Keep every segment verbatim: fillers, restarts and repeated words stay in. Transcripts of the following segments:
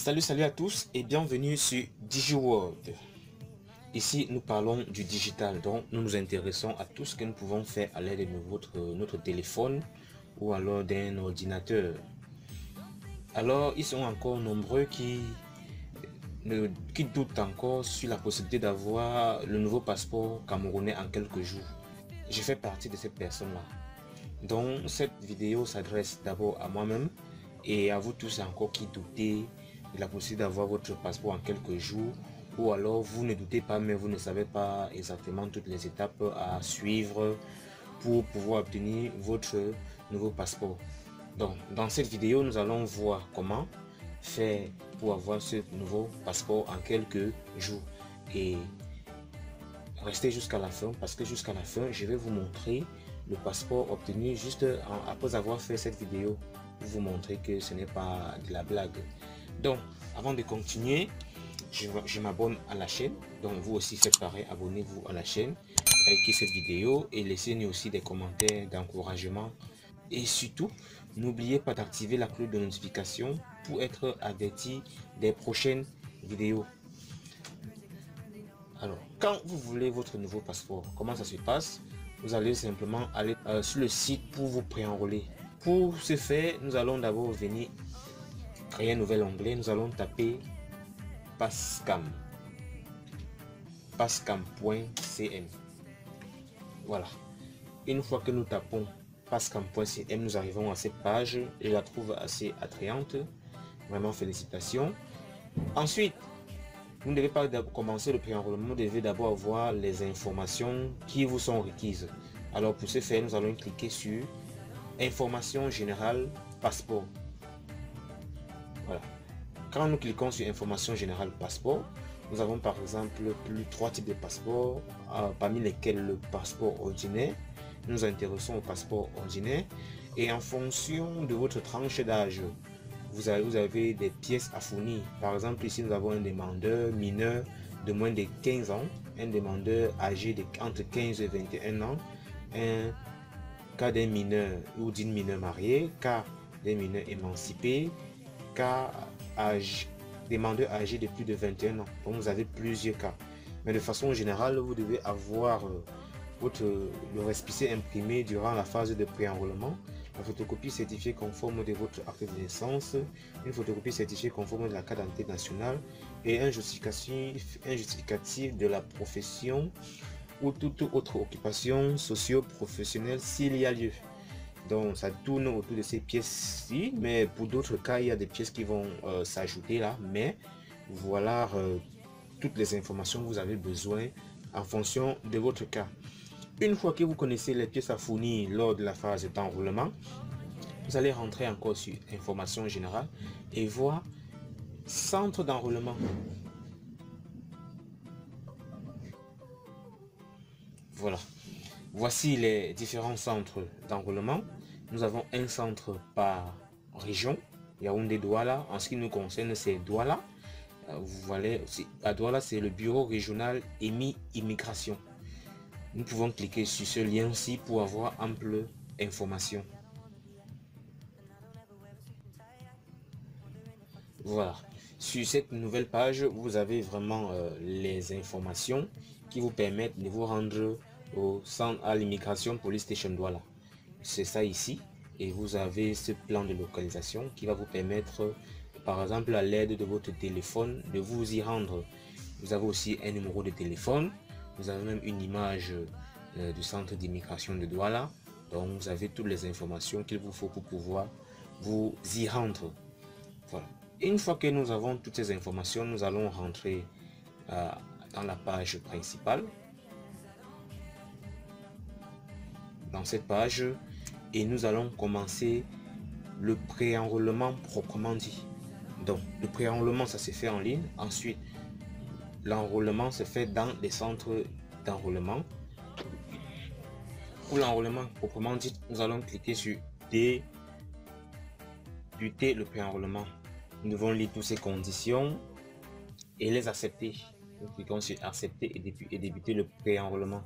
Salut, salut à tous et bienvenue sur DigiWorld. Ici, nous parlons du digital, donc nous nous intéressons à tout ce que nous pouvons faire à l'aide de notre, notre téléphone ou alors d'un ordinateur. Alors, ils sont encore nombreux qui, ne, qui doutent encore sur la possibilité d'avoir le nouveau passeport camerounais en quelques jours. Je fais partie de ces personnes-là. Donc, cette vidéo s'adresse d'abord à moi-même et à vous tous encore qui doutez de la possibilité d'avoir votre passeport en quelques jours, ou alors vous ne doutez pas mais vous ne savez pas exactement toutes les étapes à suivre pour pouvoir obtenir votre nouveau passeport. Donc dans cette vidéo nous allons voir comment faire pour avoir ce nouveau passeport en quelques jours, et restez jusqu'à la fin parce que jusqu'à la fin je vais vous montrer le passeport obtenu juste en, après avoir fait cette vidéo, pour vous montrer que ce n'est pas de la blague. Donc avant de continuer, je, je m'abonne à la chaîne, donc vous aussi faites pareil, abonnez-vous à la chaîne, likez cette vidéo et laissez-nous aussi des commentaires d'encouragement, et surtout n'oubliez pas d'activer la cloche de notification pour être averti des prochaines vidéos. Alors quand vous voulez votre nouveau passeport, comment ça se passe? Vous allez simplement aller euh, sur le site pour vous préenrôler. Pour ce faire, nous allons d'abord venir créer un nouvel onglet. Nous allons taper Passcam, passcam point c m. Voilà. Une fois que nous tapons passcam point c m, nous arrivons à cette page. Je la trouve assez attrayante. Vraiment félicitations. Ensuite, vous ne devez pas commencer le préenrôlement. Vous devez d'abord avoir les informations qui vous sont requises. Alors pour ce faire, nous allons cliquer sur Information générale passeport. Voilà. Quand nous cliquons sur Information générale passeport, nous avons par exemple plus trois types de passeports, euh, parmi lesquels le passeport ordinaire. Nous nous intéressons au passeport ordinaire, et en fonction de votre tranche d'âge, vous avez, vous avez des pièces à fournir. Par exemple, ici nous avons un demandeur mineur de moins de quinze ans, un demandeur âgé de entre quinze et vingt et un ans, un cas d'un mineur ou d'une mineure mariée, cas d'un mineur émancipé, cas âge, demandeur âgé de plus de vingt et un ans. Donc vous avez plusieurs cas, mais de façon générale vous devez avoir euh, votre le récépissé imprimé durant la phase de préenrôlement, la photocopie certifiée conforme de votre acte de naissance, une photocopie certifiée conforme de la carte d'identité nationale et un justificatif, un justificatif de la profession ou toute autre occupation socio-professionnelle s'il y a lieu. Donc ça tourne autour de ces pièces-ci, mais pour d'autres cas, il y a des pièces qui vont euh, s'ajouter là, mais voilà euh, toutes les informations que vous avez besoin en fonction de votre cas. Une fois que vous connaissez les pièces à fournir lors de la phase d'enrôlement, vous allez rentrer encore sur Information générale et voir Centre d'enrôlement. Voilà. Voici les différents centres d'enrôlement. Nous avons un centre par région, Yaoundé Douala. En ce qui nous concerne, c'est Douala. Vous voyez, à Douala, c'est le bureau régional E M I Immigration. Nous pouvons cliquer sur ce lien-ci pour avoir ample information. Voilà. Sur cette nouvelle page, vous avez vraiment euh, les informations qui vous permettent de vous rendre au centre à l'immigration Police Station Douala. C'est ça ici, et vous avez ce plan de localisation qui va vous permettre, par exemple à l'aide de votre téléphone, de vous y rendre. Vous avez aussi un numéro de téléphone, vous avez même une image euh, du centre d'immigration de Douala. Donc vous avez toutes les informations qu'il vous faut pour pouvoir vous y rendre. Voilà. Une fois que nous avons toutes ces informations, nous allons rentrer euh, dans la page principale. Dans cette page, et nous allons commencer le préenrôlement proprement dit. Donc le préenrôlement, ça se fait en ligne. Ensuite l'enrôlement se fait dans les centres d'enrôlement. Pour l'enrôlement proprement dit, nous allons cliquer sur débuter le préenrôlement. Nous devons lire toutes ces conditions et les accepter. Nous cliquons sur accepter et débuter le préenrôlement.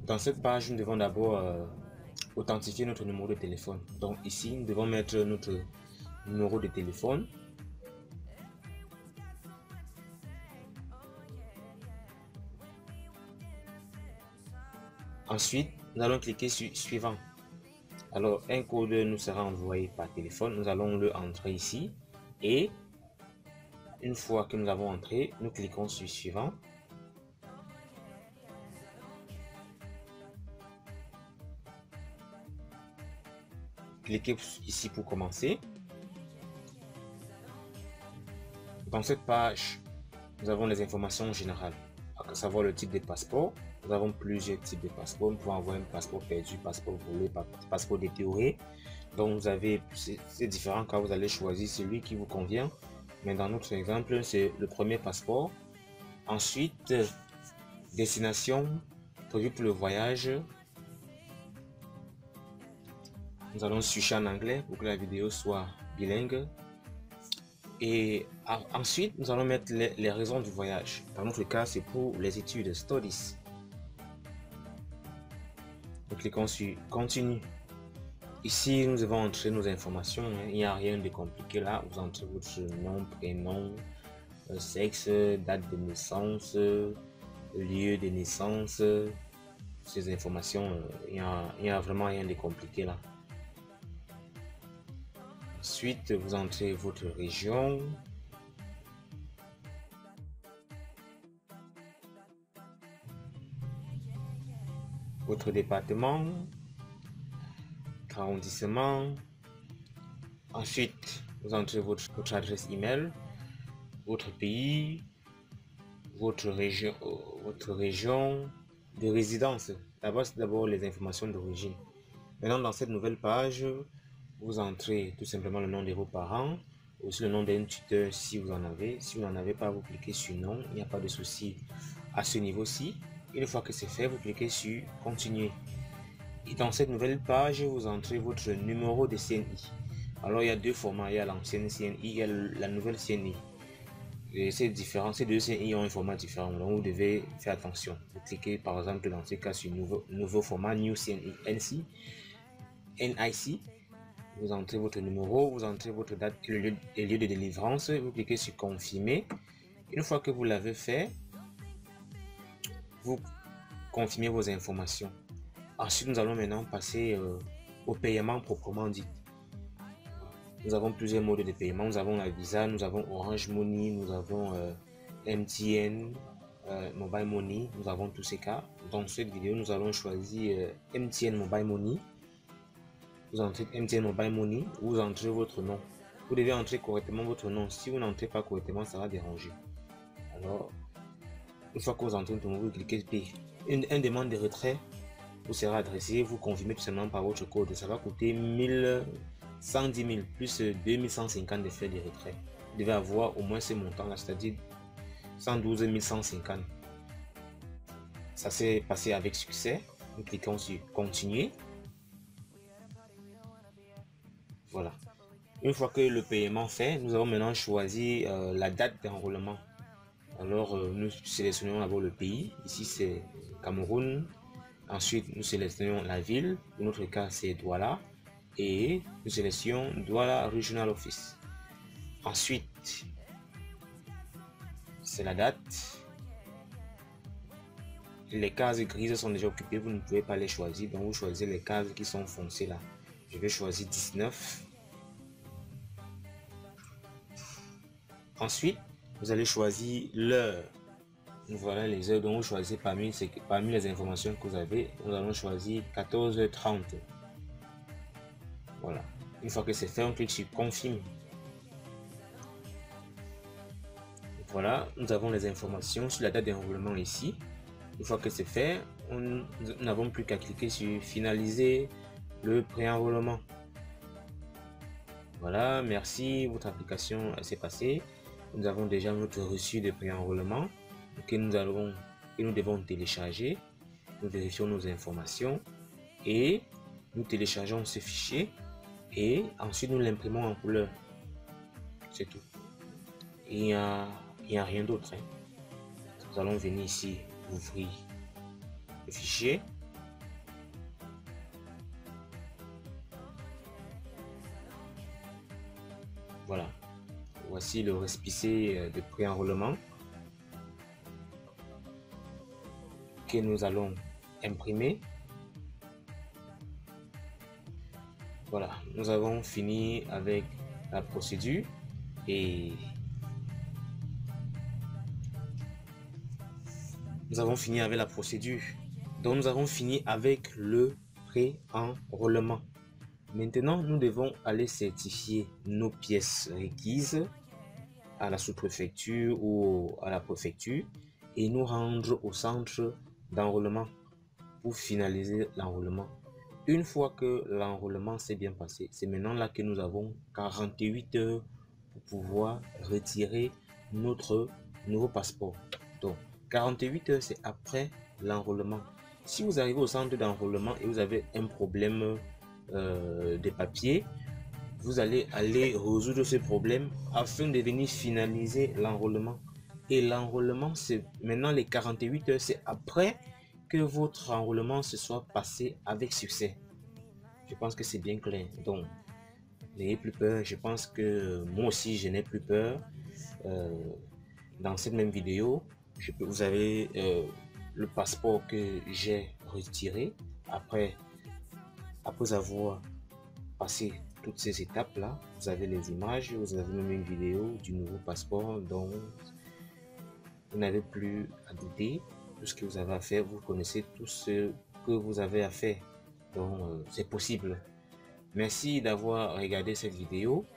Dans cette page, nous devons d'abord euh, authentifier notre numéro de téléphone. Donc ici, nous devons mettre notre numéro de téléphone. Ensuite, nous allons cliquer sur suivant. Alors, un code nous sera envoyé par téléphone. Nous allons le entrer ici. Et une fois que nous avons entré, nous cliquons sur suivant. Cliquez ici pour commencer. Dans cette page, nous avons les informations générales, à savoir le type de passeport. Nous avons plusieurs types de passeports. Nous pouvons avoir un passeport perdu, passeport volé, passeport détérioré. Donc vous avez ces différents cas, vous allez choisir celui qui vous convient. Mais dans notre exemple, c'est le premier passeport. Ensuite, destination prévue pour le voyage. Nous allons switcher en anglais pour que la vidéo soit bilingue. Et ensuite, nous allons mettre les, les raisons du voyage. Dans notre cas, c'est pour les études, studies. Nous cliquons sur continue. Ici, nous devons entrer nos informations. Il n'y a rien de compliqué là. Vous entrez votre nom, prénom, sexe, date de naissance, lieu de naissance. Ces informations, il n'y a, il n'y a vraiment rien de compliqué là. Ensuite, vous entrez votre région. Votre département. Arrondissement. Ensuite, vous entrez votre, votre adresse email, votre pays, votre région, votre région de résidence. D'abord, c'est d'abord les informations d'origine. Maintenant, dans cette nouvelle page, vous entrez tout simplement le nom de vos parents, aussi le nom d'un tuteur si vous en avez. Si vous n'en avez pas, vous cliquez sur non, il n'y a pas de souci à ce niveau-ci. Une fois que c'est fait, vous cliquez sur continuer. Et dans cette nouvelle page, vous entrez votre numéro de C N I. Alors il y a deux formats, il y a l'ancienne C N I, il y a la nouvelle C N I. Et c'est différent, ces deux C N I ont un format différent, donc vous devez faire attention. Vous cliquez par exemple dans ce cas sur nouveau, nouveau format, New C N I, N C, N I C. Vous entrez votre numéro, vous entrez votre date et le lieu, le lieu de délivrance, vous cliquez sur confirmer. Une fois que vous l'avez fait, vous confirmez vos informations. Ensuite, nous allons maintenant passer euh, au paiement proprement dit. Nous avons plusieurs modes de paiement. Nous avons la Visa, nous avons Orange Money, nous avons euh, M T N, euh, Mobile Money. Nous avons tous ces cas. Dans cette vidéo, nous allons choisir euh, M T N Mobile Money. Vous entrez M T N Mobile Money, vous entrez votre nom. Vous devez entrer correctement votre nom. Si vous n'entrez pas correctement, ça va déranger. Alors, une fois que vous entrez votre nom, vous cliquez P. Une, une demande de retrait vous sera adressé, vous confirmez tout simplement par votre code. Ça va coûter mille cent dix mille plus deux mille cent cinquante de frais de retrait. Vous devez avoir au moins ce montant là, c'est-à-dire cent douze mille cent cinquante. Ça s'est passé avec succès. Nous cliquons sur continuer. Voilà. Une fois que le paiement fait, nous avons maintenant choisi euh, la date d'enrôlement. Alors euh, nous sélectionnons d'abord le pays. Ici c'est Cameroun. Ensuite, nous sélectionnons la ville. Dans notre cas, c'est Douala. Et nous sélectionnons Douala Regional Office. Ensuite, c'est la date. Les cases grises sont déjà occupées. Vous ne pouvez pas les choisir. Donc, vous choisissez les cases qui sont foncées là. Je vais choisir dix-neuf. Ensuite, vous allez choisir l'heure. Voilà les heures dont vous choisissez parmi, parmi les informations que vous avez. Nous allons choisir quatorze heures trente. Voilà. Une fois que c'est fait, on clique sur confirme. Voilà, nous avons les informations sur la date d'enrôlement ici. Une fois que c'est fait, on, nous n'avons plus qu'à cliquer sur finaliser le pré-enrôlement. Voilà, merci, votre application s'est passée. Nous avons déjà notre reçu de pré-enrôlement que nous allons et nous devons télécharger. Nous vérifions nos informations et nous téléchargeons ce fichier et ensuite nous l'imprimons en couleur. C'est tout. Il n'y a, il y a rien d'autre. Hein. Nous allons venir ici ouvrir le fichier. Voilà, voici le récépissé de pré-enrôlement que nous allons imprimer. Voilà, nous avons fini avec la procédure et nous avons fini avec la procédure. Donc nous avons fini avec le pré-enrôlement. Maintenant, nous devons aller certifier nos pièces requises à la sous-préfecture ou à la préfecture et nous rendre au centre d'enrôlement pour finaliser l'enrôlement. Une fois que l'enrôlement s'est bien passé, c'est maintenant là que nous avons quarante-huit heures pour pouvoir retirer notre nouveau passeport. Donc, quarante-huit heures, c'est après l'enrôlement. Si vous arrivez au centre d'enrôlement et vous avez un problème euh, de papier, vous allez aller résoudre ce problème afin de venir finaliser l'enrôlement. Et l'enrôlement, c'est maintenant les quarante-huit heures, c'est après que votre enrôlement se soit passé avec succès. Je pense que c'est bien clair. Donc, n'ayez plus peur. Je pense que moi aussi, je n'ai plus peur. Euh, dans cette même vidéo, je peux, vous avez euh, le passeport que j'ai retiré après, après avoir passé toutes ces étapes là. Vous avez les images, vous avez même une vidéo du nouveau passeport, donc vous n'avez plus à douter. Tout ce que vous avez à faire, vous connaissez tout ce que vous avez à faire, donc euh, c'est possible. Merci d'avoir regardé cette vidéo.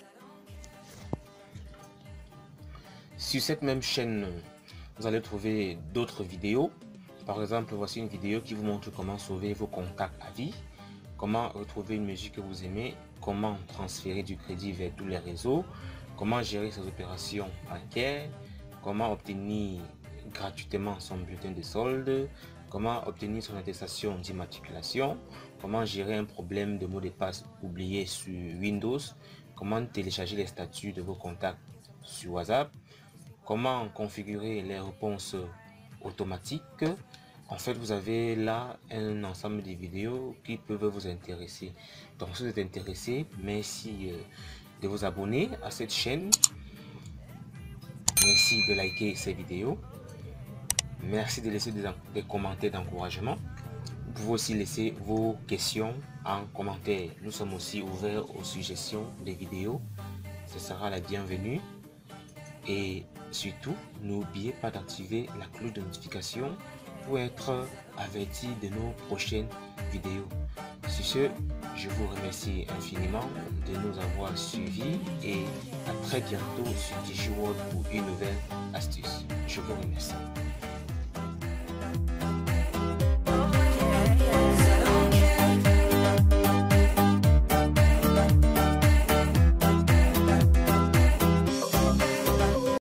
Sur cette même chaîne, vous allez trouver d'autres vidéos. Par exemple, voici une vidéo qui vous montre comment sauver vos contacts à vie, comment retrouver une musique que vous aimez, comment transférer du crédit vers tous les réseaux, comment gérer ses opérations bancaires, comment obtenir gratuitement son bulletin de solde, comment obtenir son attestation d'immatriculation, comment gérer un problème de mot de passe oublié sur Windows, comment télécharger les statuts de vos contacts sur WhatsApp, comment configurer les réponses automatiques. En fait, vous avez là un ensemble de vidéos qui peuvent vous intéresser. Donc, si vous êtes intéressé, merci de vous abonner à cette chaîne. Merci de liker ces vidéos. Merci de laisser des, des commentaires d'encouragement. Vous pouvez aussi laisser vos questions en commentaire. Nous sommes aussi ouverts aux suggestions des vidéos. Ce sera la bienvenue. Et surtout, n'oubliez pas d'activer la cloche de notification pour être averti de nos prochaines vidéos. Sur ce, je vous remercie infiniment de nous avoir suivis et à très bientôt sur DigiWorld pour une nouvelle astuce. Je vous remercie.